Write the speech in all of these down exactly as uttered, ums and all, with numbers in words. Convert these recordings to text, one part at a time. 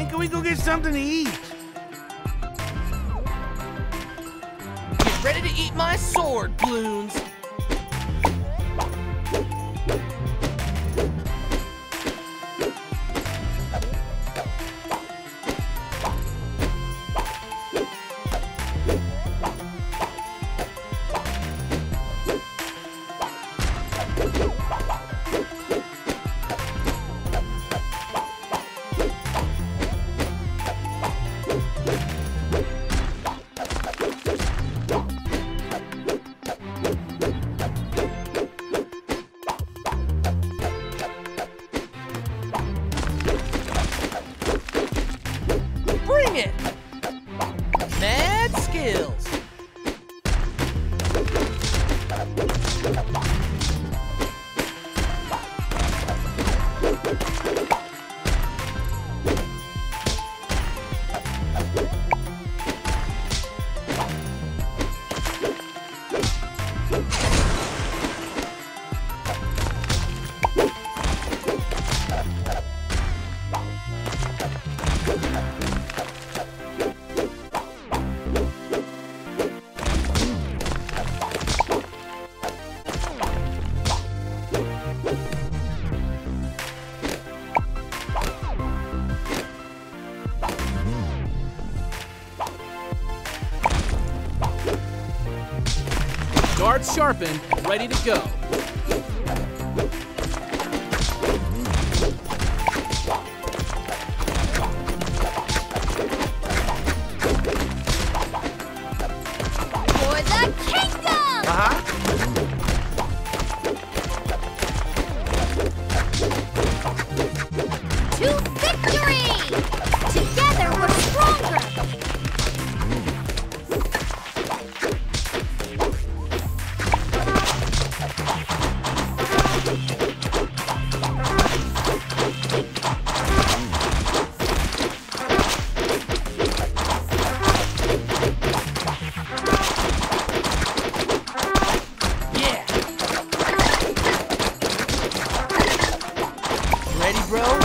When can we go get something to eat? Get ready to eat my sword, Bloons. Bring it! Mad skills! Darts sharpened, ready to go. For the kingdom! Uh-huh. To victory! Together we're stronger! Ready, bro?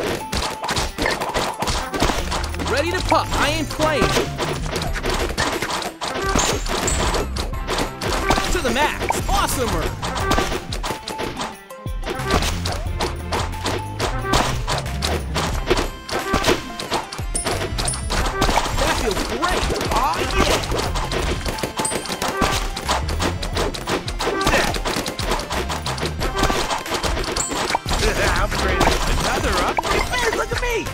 Ready to pop, I ain't playing. To the max, awesomer. That feels great. Oh, yeah! Upgraded. Another upgrade? Man, look at me!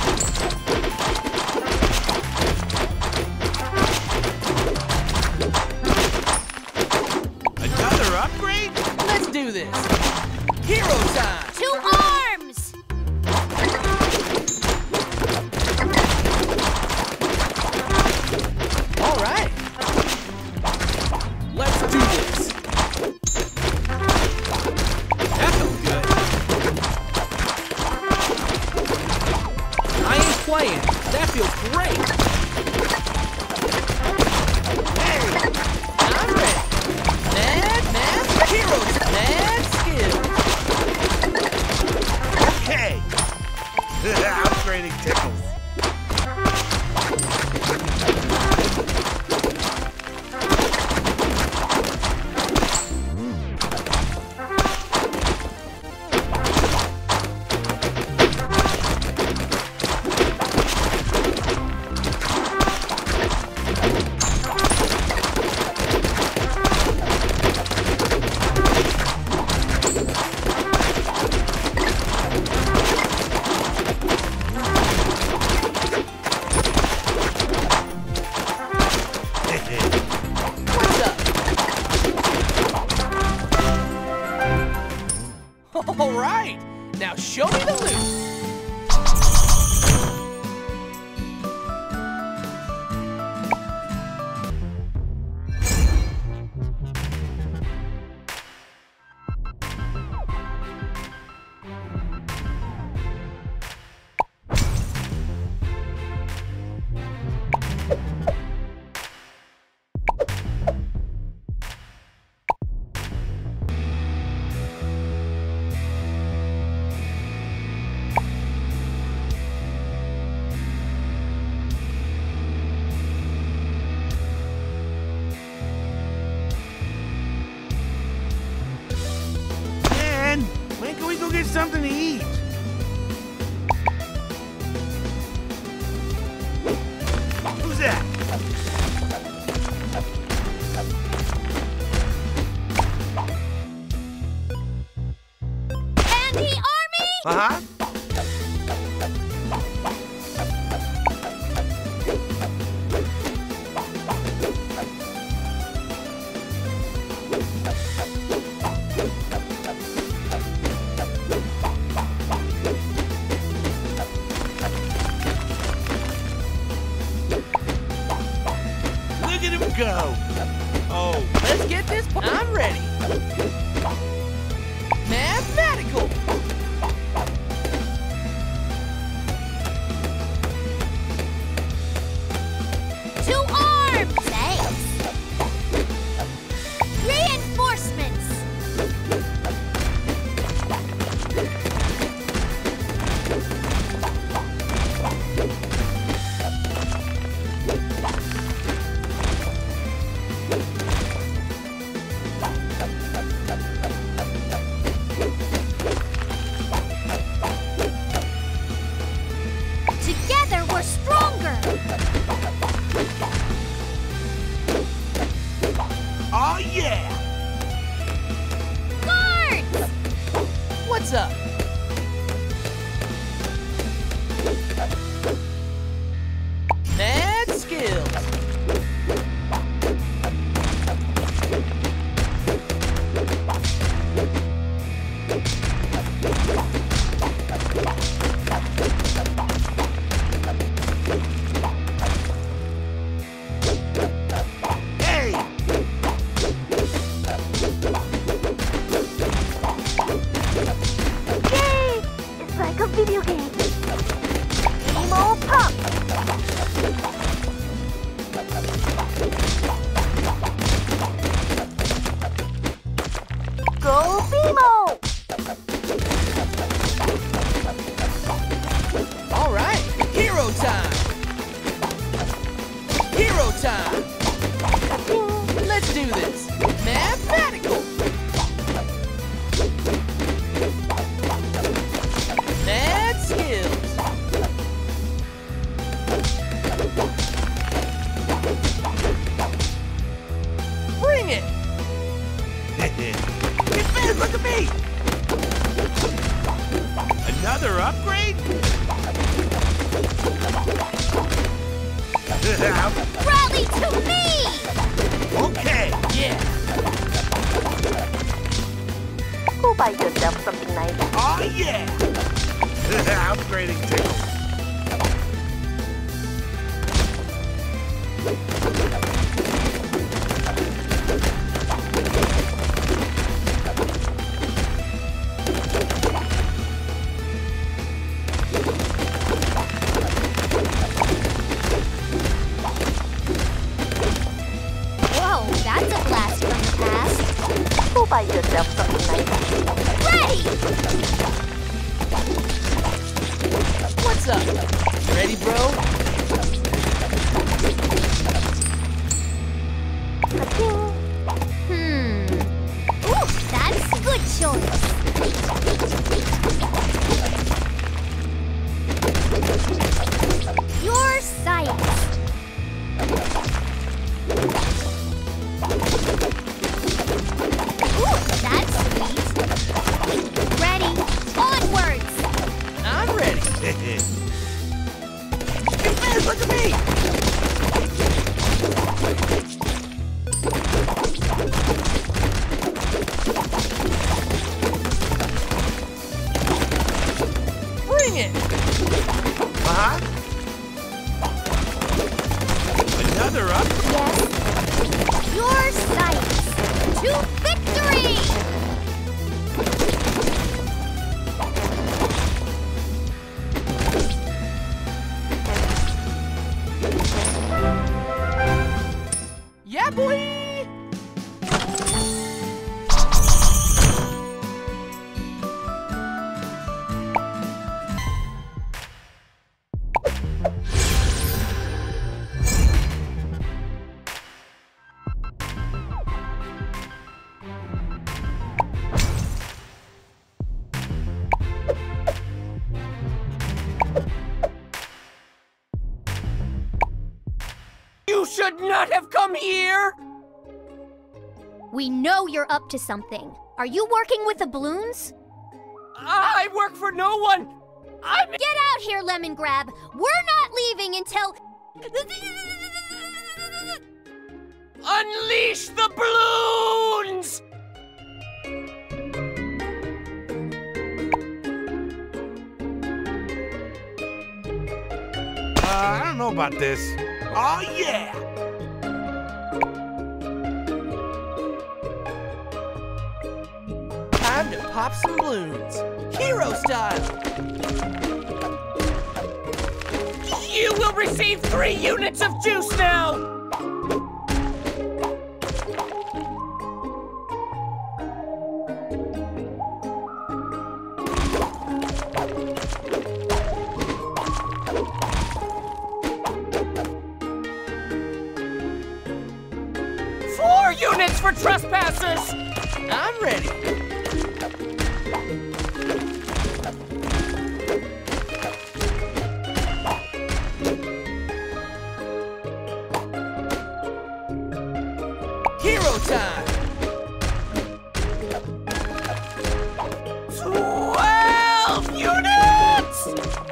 Another upgrade? Let's do this. Hero time! To arms! All right. Let's do this. That felt good. I ain't playing. That feels great. Hey, I'm ready. Mad, mad heroes, mad skills. Okay! Upgrading tickles. What's up? All right. Now show me the loot. When can we go get something to eat? Who's that? Candy Army? Uh-huh. Look at him go. Oh. Let's get this. I'm ready. Mathematical. To arms! Thanks. Reinforcements! Together we're stronger! Oh, yeah. Guards! What's up? Mad skills. Hey. Yay! It's like a video game. Emo Pop! Go Bimo! All right. Hero time. Hero time. Let's do this. Mathematical. Mad skills. Bring it. Get fast, look at me. Another upgrade? Rally to me! Okay. Yeah. Go buy yourself something nice. Oh, yeah. Upgrading tickles. Whoa, that's a blast from the past. Go buy yourself something nice. Ready! What's up? Ready, bro? Hmm. Ooh, that's a good choice. Your science. Ooh, that's sweet. Ready? Onwards! I'm ready. Get fast, look at me. Bring it. Uh-huh. Another up? Yes. Your science. To victory! Yeah, boy. should not have come here! We know you're up to something. Are you working with the Bloons? I work for no one! I'm- Get out here, Lemon Grab! We're not leaving until... Unleash the Bloons! Uh, I don't know about this. Oh, yeah! Time to pop some balloons. Hero style! You will receive three units of juice now! Four units for trespassers! I'm ready. Hero time! Twelve units!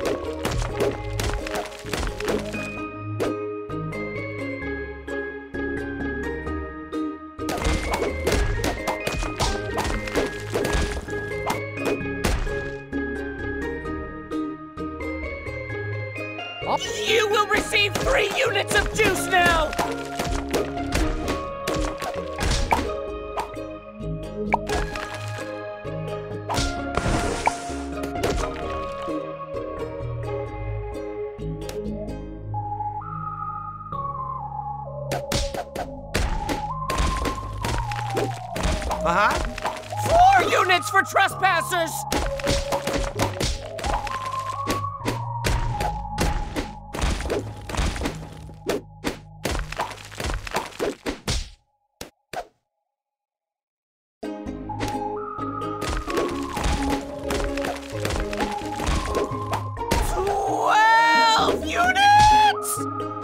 You will receive three units of juice now! Uh-huh. Four units for trespassers! Twelve units!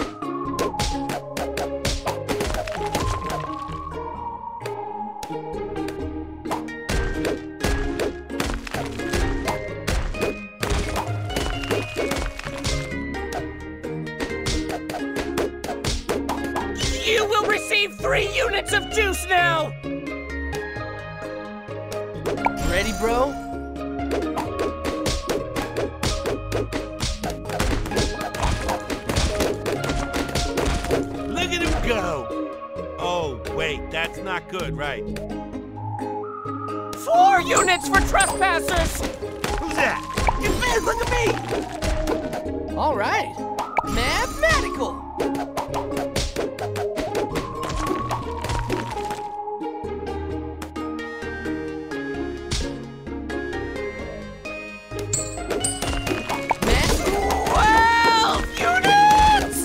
You will receive three units of juice now! Ready, bro? Look at him go! Oh, wait, that's not good, right? Four units for trespassers! Who's that? You man, look at me! All right. Mathematical! Twelve units!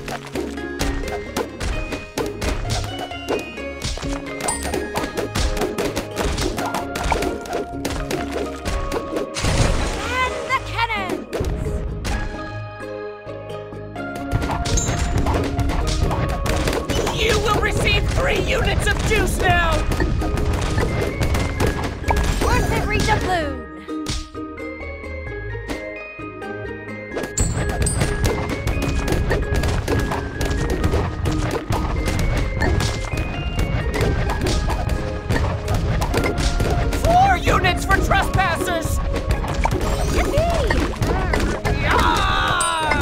And the cannons! You will receive three units of juice now! Worth it, reach a Bloon! Four units for trespassers! Yippee! Yeah!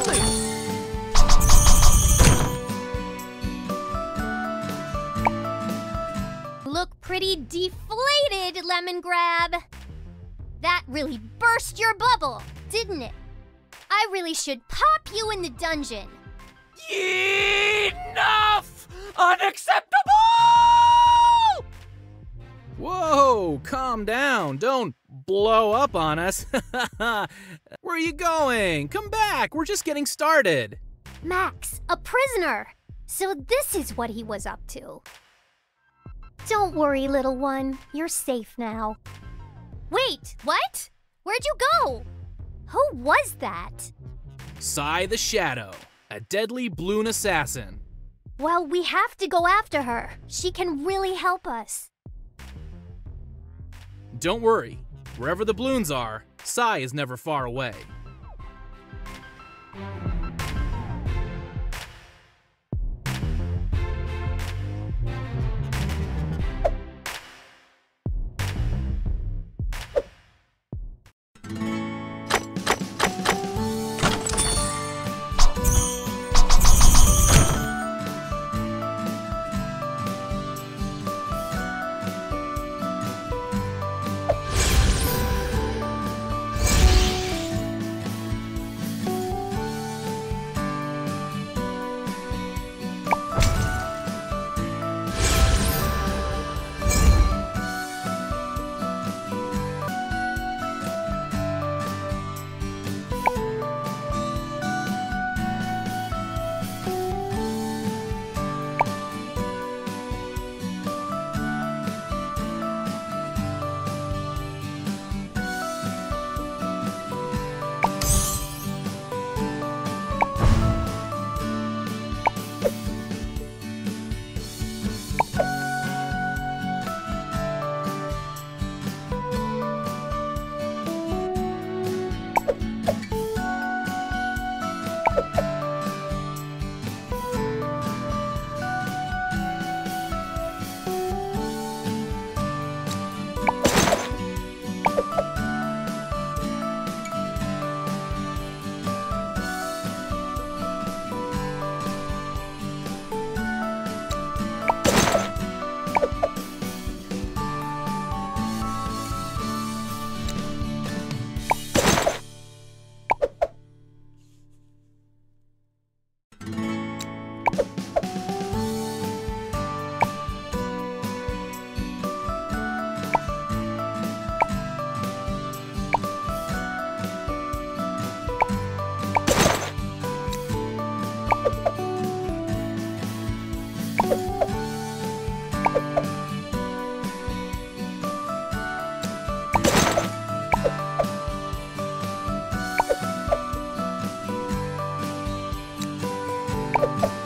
coming! Look pretty deflated, Lemon Grab. That really burst your bubble, didn't it? I really should pop you in the dungeon. Enough! Unacceptable! Whoa, calm down. Don't blow up on us. Where are you going? Come back. We're just getting started. Max, a prisoner. So this is what he was up to. Don't worry, little one. You're safe now. Wait, what? Where'd you go? Who was that? Sai the Shadow, a deadly Bloon assassin. Well, we have to go after her. She can really help us. Don't worry. Wherever the Bloons are, Sai is never far away. You